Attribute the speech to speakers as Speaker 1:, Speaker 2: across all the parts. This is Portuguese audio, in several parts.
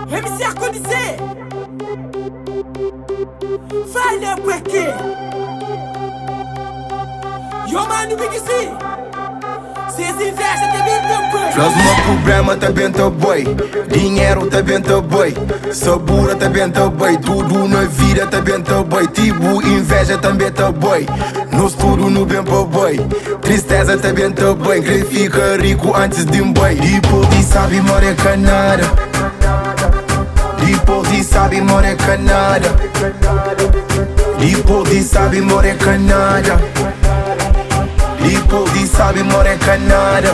Speaker 1: MC Arconisé. Fale porque yo mano Big C. Cês inveja também teu boi.
Speaker 2: Nós no problema também teu boi. Dinheiro também teu boi. Sabura também teu boi. Tudo na vida também teu boi. Tipo inveja também teu boi. Nós tudo no bem pro boi. Tristeza também teu boi. Quem fica rico antes de boi. Depois de sabe more canada. Depois de sabe more canada. Depois de sabe more canada. Depois de sabe more canada.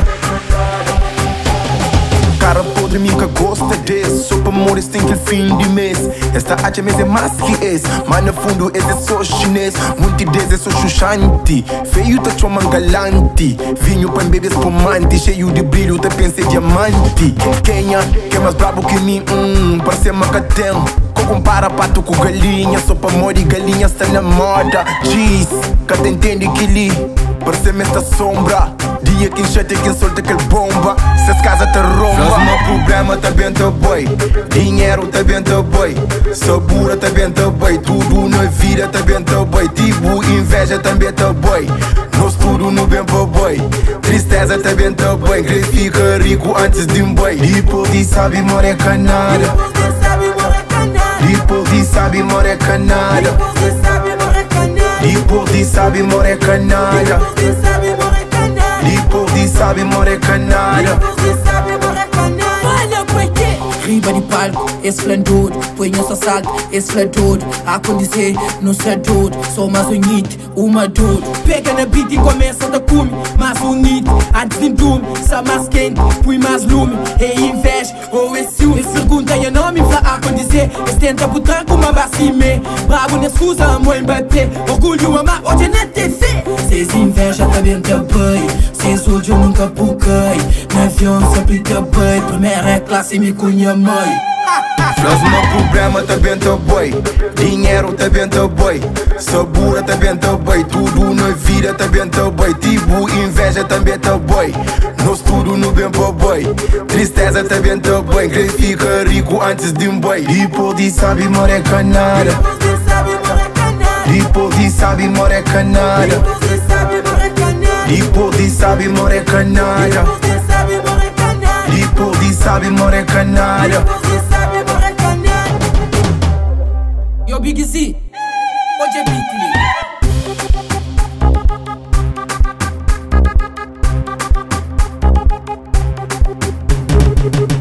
Speaker 2: Cara podre nunca gosta desse. Só pra morrer tem que fim de mês. Esta arte é mais que esse. Mas no fundo esse é só chinês. Muitos deles é só chuchante. Feio tá chama galante. Vinho pra beber espumante. Cheio de brilho, tá pensa diamante. Quem é mais brabo que mim? Parece macatão. Compara pato com galinha. Só pra morrer galinha está na moda. Diz, cada entende que li. Parece-me esta sombra. Dia que enxete quem solta aquele bomba. Se as casas te romba. Nós no problema também teu boi. Dinheiro também teu boi. Sabura também teu boi. Tudo na vida também teu boi. Tipo inveja também teu boi. Nós tudo no bem pro boi. Tristeza também teu boi. Quem fica rico antes de boi. Depois de sabe more canada. Depois de sabe more canada. Depois de sabe more canada. Depois de sabe more canada.
Speaker 1: Fale porque
Speaker 3: Riba de palco, esplendor. Põe essa salto, esplendor. Acontecer, não sei tudo. Só mais unite, uma dor.
Speaker 1: pega na beat e começa a comer. Mais unido, antes de dormir. Só mais quente, põe mais lume. É inveja ou é ciúme. Eles perguntam o nome pra acontecer. Eles tentam botar com uma vacime. Bravo na escusa, a mãe bater. Orgulho amar, hoje na TV.
Speaker 3: Cês inveja também te bem. Cês hoje eu nunca buquei. Na avião sempre te bem. Primeira classe me cunha mãe.
Speaker 2: Nós no problema também teu boi. Dinheiro também teu boi. Sabura também teu boi. Tudo na vida também teu boi. Tipo inveja também teu boi. Nós tudo no bem pro boi. Tristeza também teu boi. Quem fica rico antes de boi. Depois de sabe more canada. Depois de sabe more canada. Depois de sabe more canada. Depois de sabe more canada.
Speaker 1: Yo Big C, hoje é Big